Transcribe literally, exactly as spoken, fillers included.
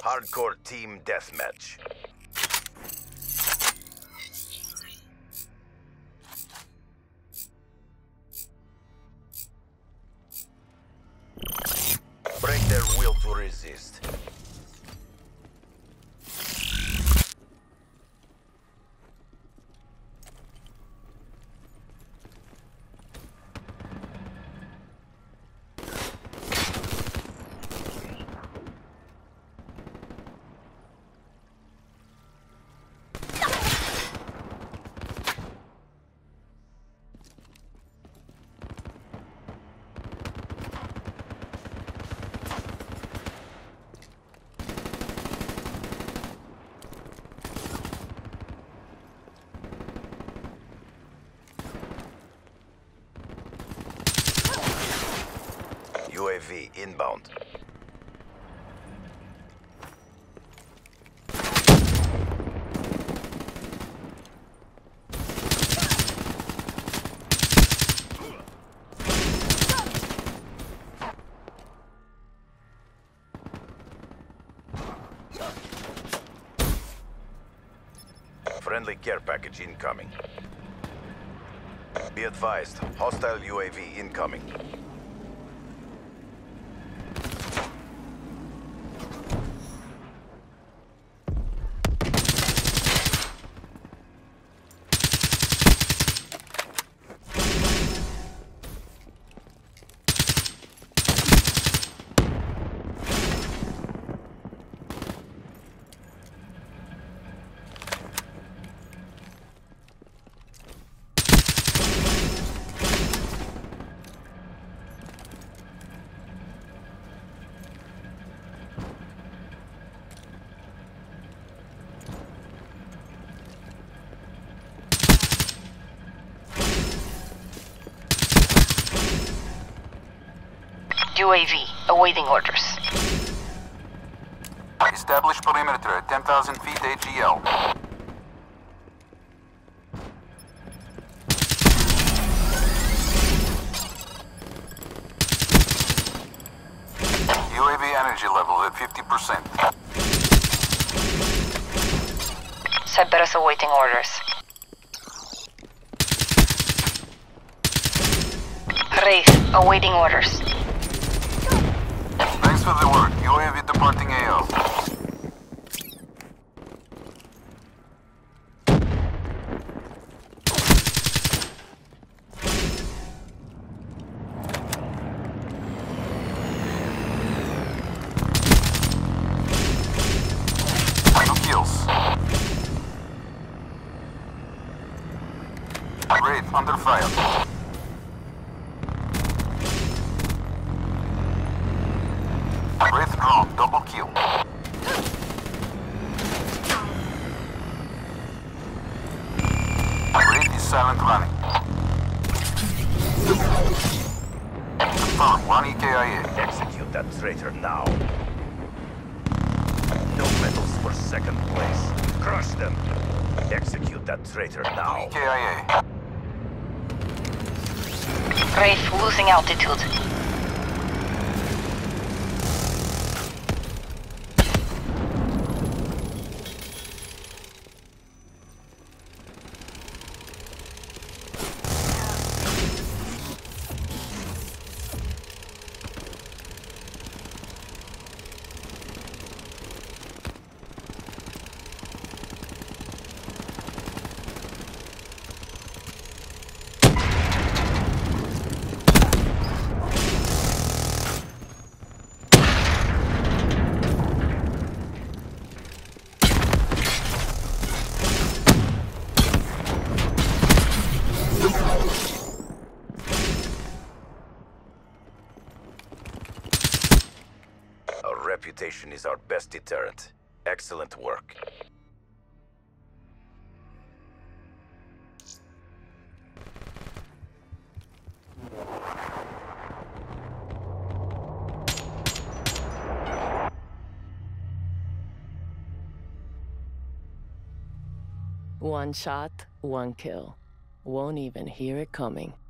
Hardcore team deathmatch. Break their will to resist. U A V inbound. Friendly care package incoming. Be advised, hostile U A V incoming. U A V, awaiting orders. Establish perimeter at ten thousand feet A G L. U A V energy level at fifty percent. Cerberus awaiting orders. Wraith, awaiting orders. Thanks for the work. U A V departing A O. Two kills. Wraith under fire. Wraith drone, double kill. Wraith is silent running. Confirm, one E K I A. Execute that traitor now. No medals for second place. Crush them. Execute that traitor now. E K I A. Wraith losing altitude. Reputation is our best deterrent. Excellent work. One shot, one kill. Won't even hear it coming.